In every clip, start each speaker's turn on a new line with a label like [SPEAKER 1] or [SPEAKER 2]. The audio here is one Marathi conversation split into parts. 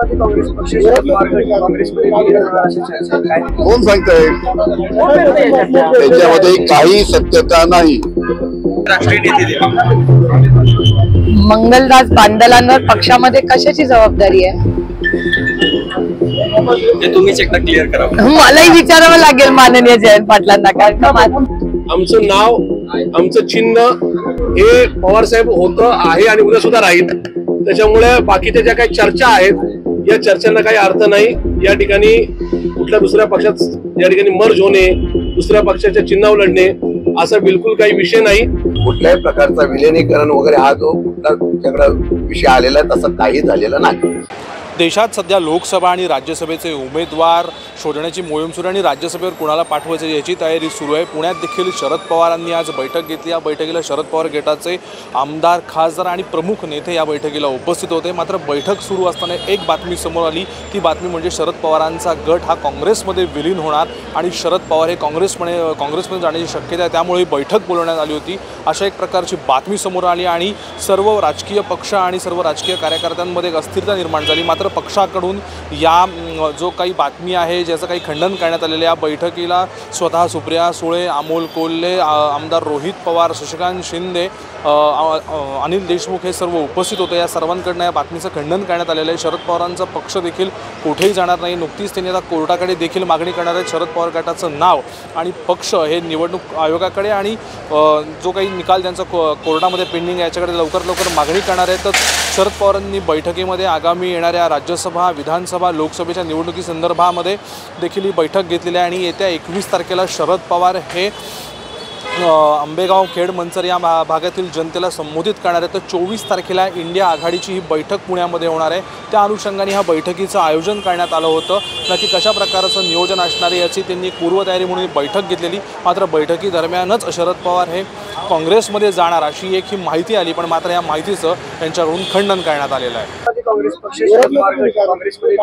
[SPEAKER 1] काँग्रेस पक्ष काँग्रेसमध्ये
[SPEAKER 2] कोण सांगताय? त्याच्यामध्ये काही सत्यता नाही.
[SPEAKER 1] राष्ट्रीय नेते
[SPEAKER 3] मंगलदास बांदलांवर पक्षामध्ये कशाची जबाबदारी आहे
[SPEAKER 1] ते तुम्हीच एकदा क्लिअर करा.
[SPEAKER 3] मलाही विचारावं लागेल माननीय जयंत पाटलांना. कारण का
[SPEAKER 4] आमचं नाव आमचं चिन्ह हे पवार साहेब होतं आहे आणि उद्या सुद्धा राहील. त्याच्यामुळे बाकीच्या ज्या काही चर्चा आहेत या चर्चांना काही अर्थ नाही. या ठिकाणी कुठल्या दुसऱ्या पक्षात या ठिकाणी मर्ज होणे, दुसऱ्या पक्षाच्या चिन्हावर लढणे असा बिलकुल काही विषय नाही.
[SPEAKER 2] कुठल्याही प्रकारचा विलीनीकरण वगैरे हा जो कुठला तुमच्याकडे विषय आलेला आहे तसं काही झालेलं नाही.
[SPEAKER 5] देशात सध्या लोकसभा आणि राज्यसभेचे उमेदवार शोधण्याची मोहीम सुरू आणि राज्यसभेवर कुणाला पाठवायचं याची तयारी सुरू आहे. पुण्यात देखील शरद पवारांनी आज बैठक घेतली. या बैठकीला शरद पवार गटाचे आमदार, खासदार आणि प्रमुख नेते या बैठकीला उपस्थित होते. मात्र बैठक सुरू असताना एक बातमी समोर आली. ती बातमी म्हणजे शरद पवारांचा गट हा काँग्रेसमध्ये विलीन होणार आणि शरद पवार हे काँग्रेसमध्ये जाण्याची शक्यता आहे. त्यामुळे ही बैठक बोलवण्यात आली होती. अशा एक प्रकारची बातमी समोर आली आणि सर्व राजकीय पक्ष आणि सर्व राजकीय कार्यकर्त्यांमध्ये एक अस्थिरता निर्माण झाली. मात्र पक्षाकडून या जो काही बातमी आहे ज्याचं काही खंडन करण्यात आलेलं. या बैठकीला स्वतः सुप्रिया सुळे, अमोल कोल्हे, आमदार रोहित पवार, शशिकांत शिंदे, अनिल देशमुख हे सर्व उपस्थित होते. या सर्वांकडनं या बातमीचं खंडन करण्यात आलेलं आहे. शरद पवारांचा पक्ष देखील कुठेही जाणार नाही. नुकतीच त्यांनी आता कोर्टाकडे देखील मागणी करणार आहेत. शरद पवार गटाचं नाव आणि पक्ष हे निवडणूक आयोगाकडे आणि जो काही निकाल त्यांचा कोर्टामध्ये पेंडिंग आहे याच्याकडे लवकर मागणी करणार आहेत. तर शरद पवारांनी बैठकीमध्ये आगामी येणाऱ्या राज्यसभा, विधानसभा, लोकसभेच्या निवडणुकीसंदर्भामध्ये देखील ही बैठक घेतलेली आहे. आणि येत्या 21 तारखेला शरद पवार हे आंबेगाव, खेड, मंचर या भागातील जनतेला संबोधित करणार आहे. तर 24 तारखेला इंडिया आघाडीची ही बैठक पुण्यामध्ये होणार आहे. त्या अनुषंगाने ह्या बैठकीचं आयोजन करण्यात आलं होतं. नक्की कशा प्रकारचं नियोजन असणार आहे याची त्यांनी पूर्वतयारी म्हणून बैठक घेतलेली. मात्र बैठकीदरम्यानच शरद पवार हे काँग्रेसमध्ये जाणार अशी एक ही माहिती आली. पण मात्र या माहितीचं त्यांच्याकडून खंडन करण्यात आलेलं आहे.
[SPEAKER 1] काँग्रेस पक्ष काँग्रेसमध्ये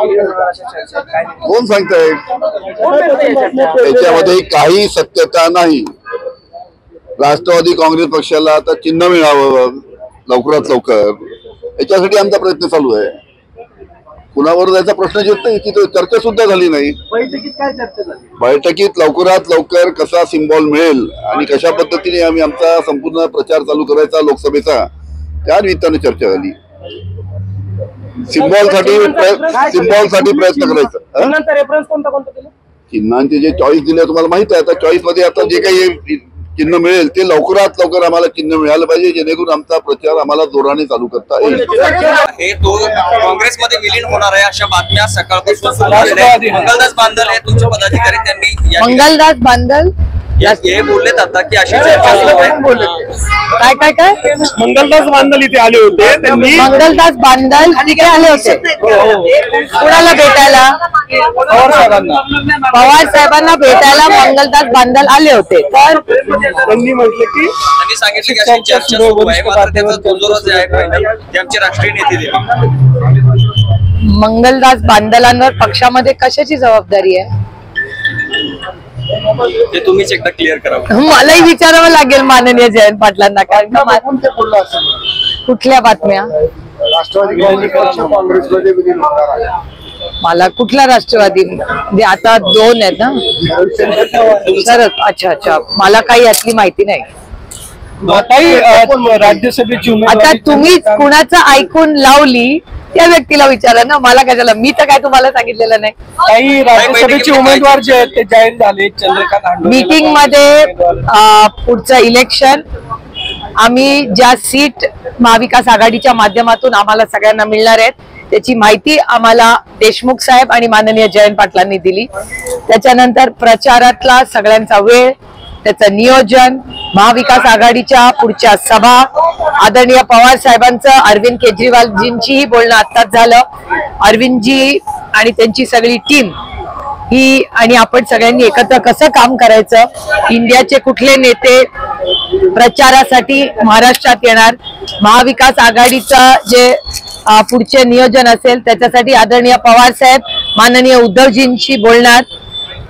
[SPEAKER 2] कोण सांगताय? त्याच्यामध्ये काही सत्यता नाही. राष्ट्रवादी काँग्रेस पक्षाला आता चिन्ह मिळावं लवकरात लवकर याच्यासाठी आमचा प्रयत्न चालू आहे. कुणावर जायचा प्रश्न येत नाही. तिथे चर्चा सुद्धा झाली नाही.
[SPEAKER 1] बैठकीत काय चर्चा झाली?
[SPEAKER 2] बैठकीत लवकरात लवकर कसा सिम्बॉल मिळेल आणि कशा पद्धतीने आम्ही आमचा संपूर्ण प्रचार चालू करायचा लोकसभेचा त्या निमित्ताने चर्चा झाली. सिम्बॉल साठी प्रयत्न करायचा. चिन्हांचे जे चॉईस दिले तुम्हाला माहित आहे. आता चॉईस मध्ये आता जे काही चिन्ह मिळेल ते लवकरात लवकर आम्हाला चिन्ह मिळालं पाहिजे जेणेकरून आमचा प्रचार आम्हाला जोराने चालू करता येईल.
[SPEAKER 1] हे तो काँग्रेसमध्ये विलीन होणार आहे अशा बातम्या सकाळपासून सुरू झालेल्या आहेत. मंगलदास बांदल हे तुमचे पदाधिकारी त्यांनी
[SPEAKER 3] मंगलदास बांदल
[SPEAKER 1] हे बोललेत आता की अशी चर्चा सुरू आहे.
[SPEAKER 3] काय
[SPEAKER 4] मंगलदास बांदल इथे आले होते. त्यांनी
[SPEAKER 3] मंगलदास बांदल तिकडे आले होते कुणाला भेटायला? पवार साहेबांना भेटायला मंगलदास बांदल आले होते. तर
[SPEAKER 4] त्यांनी म्हटलं की
[SPEAKER 1] त्यांनी सांगितलं की अशी चर्चा सुरू आहे. मात्र त्याचा दुजोरा जे आहे ते आमचे राष्ट्रीय नेते
[SPEAKER 3] मंगलदास बांदलांवर पक्षामध्ये कशाची जबाबदारी आहे
[SPEAKER 1] ते तुम्हीच एकदा क्लिअर करा.
[SPEAKER 3] मलाही विचारावं लागेल माननीय जयंत पाटलांना. कारण का कुठल्या बातम्या?
[SPEAKER 2] राष्ट्रवादी काँग्रेसमध्ये विलीन होणार आहे.
[SPEAKER 3] मला कुठला राष्ट्रवादी म्हणजे आता 2 आहेत ना शरद? अच्छा मला काही यातली माहिती नाही.
[SPEAKER 4] राज्यसभेची
[SPEAKER 3] आता तुम्ही कुणाचं ऐकून लावली त्या व्यक्तीला विचारा ना. मला कशाला? मी तर काय तुम्हाला सांगितलेलं नाही.
[SPEAKER 4] काही राज्यसभेचे उमेदवार जे आहेत ते जाहीर झाले. चंद्रकांत
[SPEAKER 3] मीटिंग मध्ये पुढचं इलेक्शन आम्ही ज्या सीट महाविकास आघाडीच्या माध्यमातून आम्हाला सगळ्यांना मिळणार आहेत त्याची माहिती आम्हाला देशमुख साहेब आणि माननीय जयंत पाटलांनी दिली. त्याच्यानंतर प्रचारातला सगळ्यांचा वेळ, त्याचं नियोजन, महाविकास आघाडीच्या पुढच्या सभा, आदरणीय पवार साहेबांचं अरविंद केजरीवालजींचीही बोलणं आत्ताच झालं. अरविंदजी आणि त्यांची सगळी टीम ही आणि आपण सगळ्यांनी एकत्र कसं काम करायचं, इंडियाचे कुठले नेते प्रचारासाठी महाराष्ट्रात येणार, महाविकास आघाडीचं जे पुढचे नियोजन असेल त्याच्यासाठी आदरणीय पवार साहेब माननीय उद्धवजींशी बोलणार.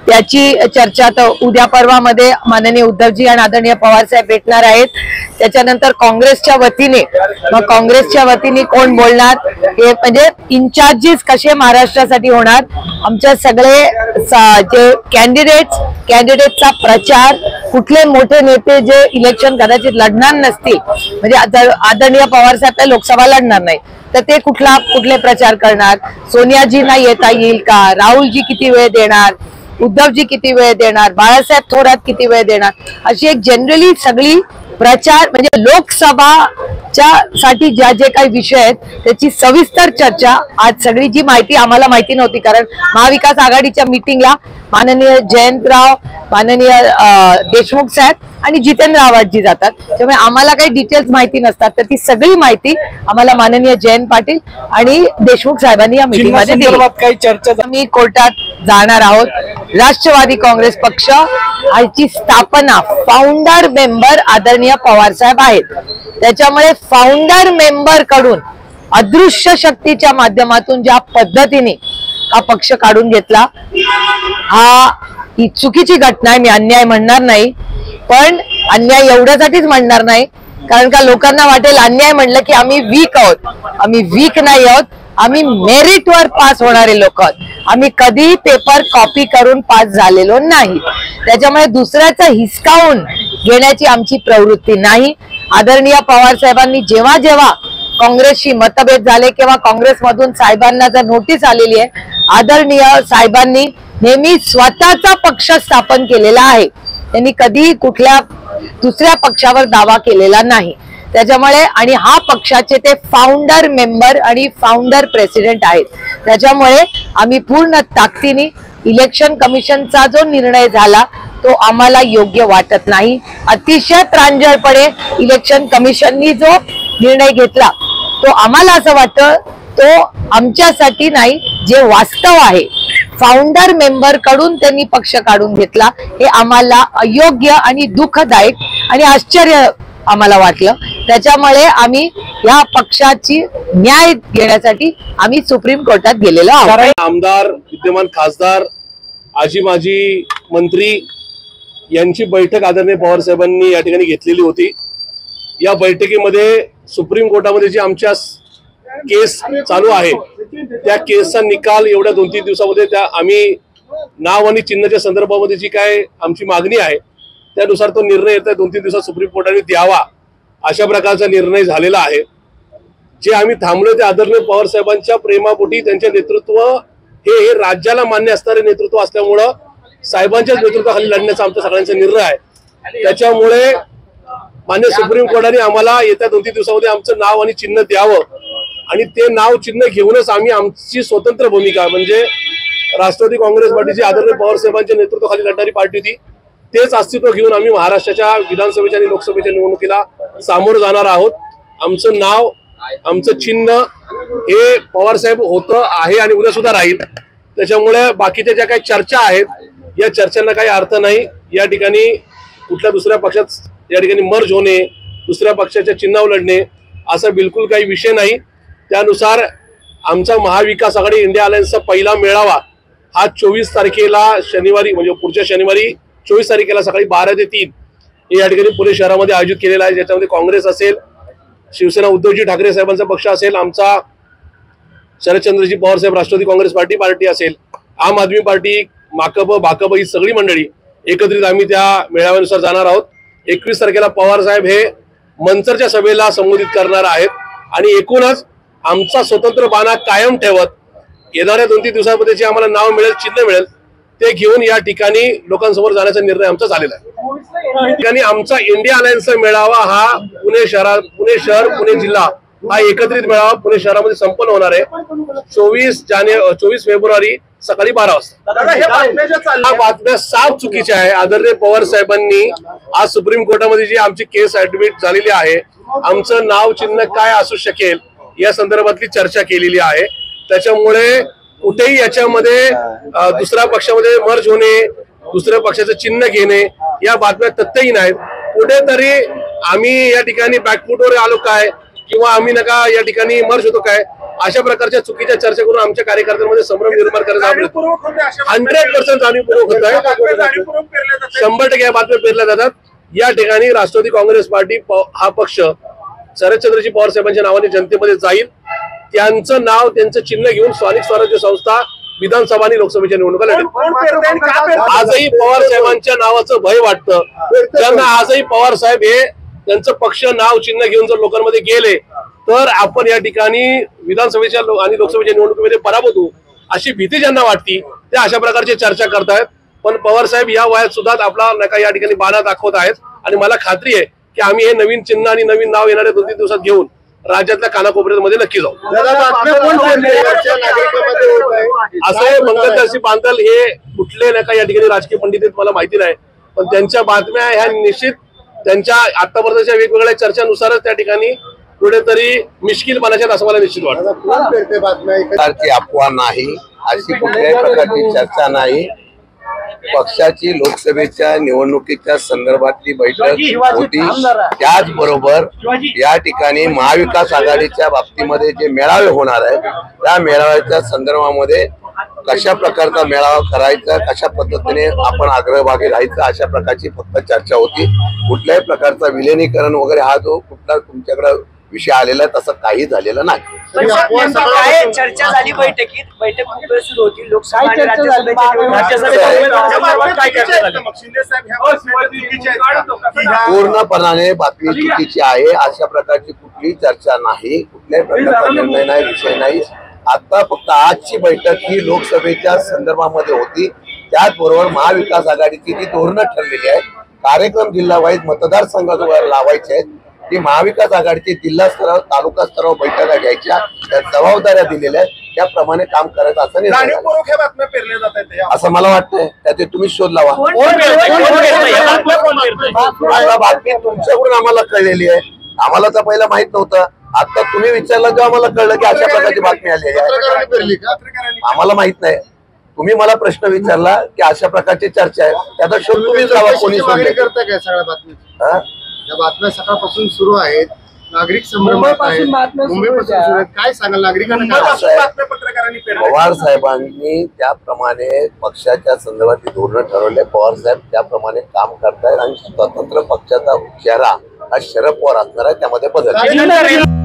[SPEAKER 3] त्याची चर्चा तर उद्या परवामध्ये माननीय उद्धवजी आणि आदरणीय पवार साहेब भेटणार आहेत. त्याच्यानंतर काँग्रेसच्या वतीने कोण बोलणार हे म्हणजे इन्चार्जेस कसे महाराष्ट्रासाठी होणार, आमच्या सगळे जे कॅन्डिडेटचा प्रचार, कुठले मोठे नेते जे इलेक्शन कदाचित लढणार नसतील, म्हणजे आदरणीय पवार साहेब लोकसभा लढणार नाही तर ते कुठले प्रचार करणार, सोनियाजींना येता येईल का, राहुलजी किती वेळ देणार, उद्धवजी किती वेळ देणार, बाळासाहेब थोरात किती वेळ देणार, अशी एक जनरली सगळी प्रचार म्हणजे लोकसभाच्या साठी जे काही विषय आहेत त्याची सविस्तर चर्चा आज सगळी जी माहिती आम्हाला माहिती नव्हती, कारण महाविकास आघाडीच्या मीटिंगला माननीय जयंतराव, माननीय देशमुख साहेब आणि जितेंद्र आव्हाडजी जातात, त्यामुळे आम्हाला काही डिटेल्स माहिती नसतात, तर ती सगळी माहिती आम्हाला माननीय जयंत पाटील आणि देशमुख साहेबांनी या मीटिंगमध्ये दिली. काही चर्चा आम्ही कोर्टात जाणार आहोत. राष्ट्रवादी काँग्रेस पक्ष याची स्थापना फाउंडर मेंबर आदरणीय पवार साहेब आहेत, त्याच्यामुळे फाउंडर मेंबर कडून अदृश्य शक्तीच्या माध्यमातून ज्या पद्धतीने हा पक्ष काढून घेतला, ही चुकीची घटना आहे. मी अन्याय म्हणणार नाही, पण अन्याय एवढ्यासाठीच म्हणणार नाही कारण का लोकांना वाटेल अन्याय म्हणलं की आम्ही वीक आहोत. आम्ही वीक नाही आहोत, आम्ही मेरिटवर पास होणारे लोक आहोत. आम्ही कधी पेपर कॉपी करून पास झालेलो नाही, त्याच्यामुळे दुसऱ्याचं हिसकावून घेण्याची आमची प्रवृत्ती नाही. आदरणीय पवार साहेबांनी जेव्हा जेव्हा काँग्रेसशी मतभेद झाले किंवा काँग्रेसमधून साहेबांना जर नोटीस आलेली आहे, आदरणीय साहेबांनी नेहमी स्वतःचा पक्ष स्थापन केलेला आहे, त्यांनी कधी कुठल्या दुसऱ्या पक्षावर दावा केलेला नाही. त्याच्यामुळे आणि हा पक्षाचे ते फाउंडर मेंबर आणि फाउंडर प्रेसिडेंट आहेत, त्याच्यामुळे आम्ही पूर्ण ताकदीने इलेक्शन कमिशनचा जो निर्णय झाला तो आम्हाला योग्य वाटत नाही. अतिशय प्रांजळपणे इलेक्शन कमिशननी जो निर्णय घेतला तो आम्हाला असं वाटतं तो आमच्यासाठी नाही, जे वास्तव आहे फाउंडर मेंबर कडून त्यांनी पक्ष काढून घेतला हे आम्हाला अयोग्य आणि दुःखदायक आणि आश्चर्य आम्हाला वाटलं. त्याच्यामुळे आम्ही या पक्षाची न्याय घेण्यासाठी आम्ही सुप्रीम कोर्टात गेलेलो आहोत.
[SPEAKER 4] आमदार, विद्यमान खासदार, आजी माजी मंत्री यांची बैठक आदरणीय पवार साहेबांनी या ठिकाणी घेतलेली होती. या बैठकीमध्ये सुप्रीम कोर्टामध्ये जी आमच्या केस चालू आहे त्या केसचा निकाल एवढ्या 2-3 दिवसामध्ये त्या आम्ही नाव आणि चिन्हाच्या संदर्भामध्ये जी काय आमची मागणी आहे त्यानुसार तो निर्णय येत्या 2-3 दिवसात सुप्रीम कोर्टाने द्यावा अशा प्रकारचा निर्णय झालेला आहे. जे आम्ही थांबलो ते आदरणीय पवार साहेबांच्या प्रेमापोटी त्यांचे नेतृत्व हे राज्याला मान्य असणारे नेतृत्व असल्यामुळं साहेबांच्याच नेतृत्वाखाली लढण्याचा आमचा सगळ्यांचा निर्णय आहे. त्याच्यामुळे मान्य सुप्रीम कोर्टाने आम्हाला येत्या 2-3 दिवसामध्ये आमचं नाव आणि चिन्ह द्यावं आणि ते नाव चिन्ह घेऊनच आम्ही आमची स्वतंत्र भूमिका म्हणजे राष्ट्रवादी काँग्रेस पार्टीची आदरणीय पवार साहेबांच्या नेतृत्वाखाली लढणारी पार्टी होती तेच अस्तित्व घेऊन आम्ही महाराष्ट्राच्या विधानसभेच्या आणि लोकसभेच्या निवडणुकीला सामोरं जाणार आहोत. आमचं नाव, आमचं चिन्ह हे पवार साहेब होतं, आहे आणि उद्या सुद्धा राहील. त्याच्यामुळे बाकीच्या ज्या काही चर्चा आहेत या चर्चांना काही अर्थ नाही. या ठिकाणी कुठल्या दुसऱ्या पक्षात या ठिकाणी मर्ज होणे, दुसऱ्या पक्षाच्या चिन्हावर लढणे असा बिलकुल काही विषय नाही. त्यानुसार आमचा महाविकास आघाडी इंडिया अलायन्सचा पहिला मेळावा हा 24 तारखेला शनिवारी म्हणजे पुढच्या शनिवारी 24 तारखेला सकाळी 12 ते 3 या ठिकाणी पुणे शहरामध्ये आयोजित केलेला आहे. ज्याच्यामध्ये काँग्रेस असेल, शिवसेना उद्धवजी ठाकरे साहेबांचा पक्ष असेल, आमचा शरदचंद्रजी पवार साहेब राष्ट्रवादी काँग्रेस पार्टी असेल, आम आदमी पार्टी, भाकप ही सगळी मंडळी एकत्रित आम्ही त्या मेळाव्यानुसार जाणार आहोत. 21 तारखेला पवार साहेब हे मंचरच्या सभेला संबोधित करणार आहेत आणि एकूणच आमचा स्वतंत्र बाणा कायम ठेवत येणाऱ्या 2-3 दिवसांमध्ये जे आम्हाला नाव मिळेल, चिन्ह मिळेल ते घेऊन या ठिकाणी लोकांसमोर जाण्याचा निर्णय आमचा झालेला आहे. ठिकाणी आमचा इंडिया अलायन्सचा मेळावा हा पुणे शहर, पुणे जिल्हा हा एकत्रित मेळावा पुणे शहरामध्ये संपन्न होणार आहे 24 फेब्रुवारी सकाळी 12 वाजता. बातम्या साफ चुकीच्या आहे. आदरणीय पवार साहेबांनी आज सुप्रीम कोर्टामध्ये जी आमची केस ऍडमिट झालेली आहे, आमचं नाव चिन्ह काय असू शकेल या संदर्भातली चर्चा केलेली आहे. त्याच्यामुळे कुठेही याच्यामध्ये दुसऱ्या पक्षामध्ये मर्ज होणे, दुसऱ्या पक्षाचं चिन्ह घेणे या बातम्या तथ्यही नाहीत. कुठेतरी आम्ही या ठिकाणी बॅकफुटवर आलो काय किंवा आम्ही नका या ठिकाणी मर्ज होतो काय अशा प्रकारच्या चुकीच्या चर्चा करून आमच्या कार्यकर्त्यांमध्ये संभ्रम निर्माण करायचा 100% जाणीवपूर्वक होत आहे. 100% या बातम्या पेरल्या जातात. या ठिकाणी राष्ट्रवादी काँग्रेस पार्टी हा पक्ष शरदचंद्रजी पवार साहेबांच्या नावाने जनतेमध्ये जाईल. त्यांचं नाव त्यांचं चिन्ह घेऊन स्थानिक स्वराज्य संस्था विधानसभा आणि लोकसभेच्या निवडणुका लढेल. आजही पवार साहेबांच्या नावाचं भय वाटतं. त्यांना आजही पवार साहेब हे त्यांचं पक्ष नाव चिन्ह घेऊन जर लोकांमध्ये गेले तर आपण या ठिकाणी विधानसभेच्या आणि लोकसभेच्या निवडणुकीमध्ये पराभूत होऊ अशी भीती ज्यांना वाटती ते अशा प्रकारची चर्चा करतायत. पण पवार साहेब या वयात सुद्धा आपला नका या ठिकाणी बाणा दाखवत आहेत आणि मला खात्री आहे की आम्ही हे नवीन चिन्ह आणि नवीन नाव येणाऱ्या 2-3 दिवसात घेऊन राज्यातल्या कानाकोपऱ्यामध्ये नक्की जाऊ. असं मंगलदर्शी बांधल हे कुठले नका या ठिकाणी राजकीय पंडित आहेत मला माहिती नाही, पण त्यांच्या बातम्या ह्या निश्चित त्यांच्या आतापर्यंतच्या वेगवेगळ्या चर्चानुसारच त्या ठिकाणी कुठेतरी मिश्किलपणाच्या असं मला निश्चित वाटतं.
[SPEAKER 6] अफवा नाही, अशी कुठल्याही प्रकारची चर्चा नाही. पक्षाची लोकसभेच्या निवडणुकीच्या संदर्भातली बैठक होती. त्याचबरोबर या ठिकाणी महाविकास आघाडीच्या बाबतीमध्ये जे मेळावे होणार आहेत त्या मेळाव्याच्या संदर्भामध्ये कशा प्रकारचा मेळावा करायचा, कशा पद्धतीने आपण अग्रभागी राहायचं अशा प्रकारची फक्त चर्चा होती. कुठल्याही प्रकारचा विलिनीकरण वगैरे हा जो कुठला तुमच्याकडे विषय आलेला तसं काही झालेलं नाही.
[SPEAKER 3] काय चर्चा झाली बैठकीत? बैठक खूप वेळ सुरू होती. लोकसभा
[SPEAKER 6] पूर्णपणाने बातमी चुकीची आहे. अशा प्रकारची कुठलीही चर्चा नाही, कुठल्याही प्रकारचा निर्णय नाही, विषय नाही. आता फक्त आजची बैठक ही लोकसभेच्या संदर्भामध्ये होती. त्याचबरोबर महाविकास आघाडीची जी धोरणं ठरलेली आहेत, कार्यक्रम जिल्हा वाईज मतदारसंघावर लावायचे आहेत, ती महाविकास आघाडीची जिल्हा स्तरावर तालुका स्तरावर बैठका घ्यायच्या त्या जबाबदाऱ्या दिलेल्या आहेत. त्याप्रमाणे काम करायचं असं नाही असं मला वाटतंय. त्याचे तुम्ही शोध लावा. बातमी तुमच्याकडून आम्हाला कळलेली आहे, आम्हाला तर पहिला माहित नव्हतं. आता तुम्ही विचारलं तेव्हा आम्हाला कळलं की अशा प्रकारची बातमी आलेली आहे. आम्हाला माहित नाही. तुम्ही मला प्रश्न विचारला की अशा प्रकारची चर्चा आहे, त्याचा शोध तुम्हीच लावा. कोणी शोधले
[SPEAKER 7] सगळ्या बातम्या या बातम्या सकाळपासून सुरू आहेत. नागरिक संभ्रमात आहेत. मुंबईपासून सुरू आहेत. काय सांगाल नागरिकांना?
[SPEAKER 6] पवार साहेबांनी त्याप्रमाणे पक्षाच्या संदर्भात धोरण ठरवले. पवार साहेब त्याप्रमाणे काम करतायत आणि स्वतंत्र पक्षाचा चेहरा हा शरद पवार असणार आहे. त्यामध्ये बदल